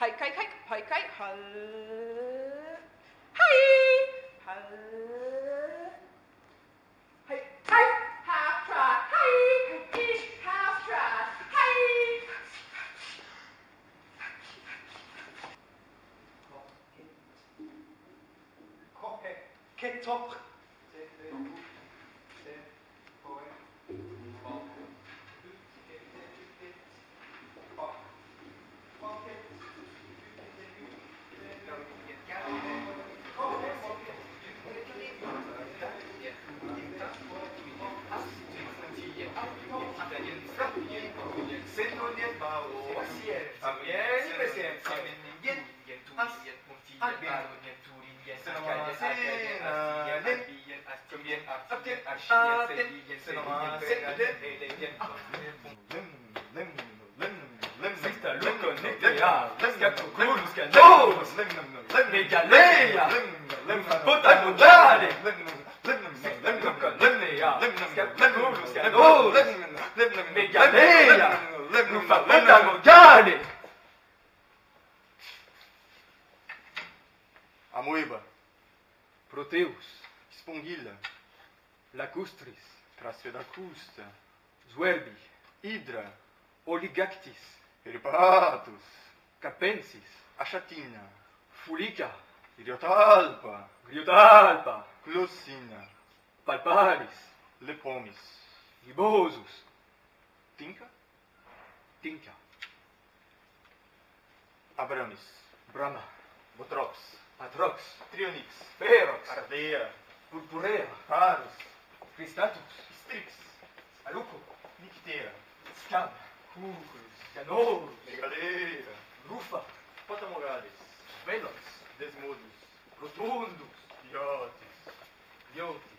Hike, hike, hike, hike, hike, hal. Hi. Hal. Hike, hike, half track. Hi. Hike, half track. Hi. Ketok. Amoeba, Proteus, Spongilla, Lacustris, Trasfedacusta, Zuerbi, Hydra, Oligactis, Peripatus, Capensis, Achatina, Fulica, Griotalpa, Glossina, Palparis, Lepomis, Gibosus, Tinca, Abramis, Brahma, Botrops, Atrox, Trionix, Ferox, Ardea, Purpurea, Parus, Cristatus, Strix, Aluco, Nictea, Scam, Cucus, Canorus, Megalera, Rufa, Potamogales, Velox, Desmodus, Rotundus, Diotis,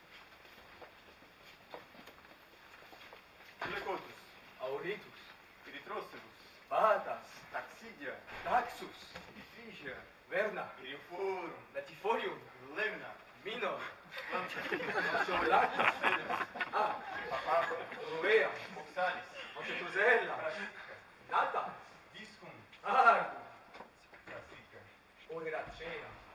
Lecotus, Auritus, Eritrocetus, Patas, Taxidia, Taxus, Iphygia, Verna, Irioforum, Latifolium, Lemna, Minor, Lanceolacus, Papapa, Rovea, Oxalis, Moncetosella, Nata, Discum, Arcum, Sassica, Oheracena,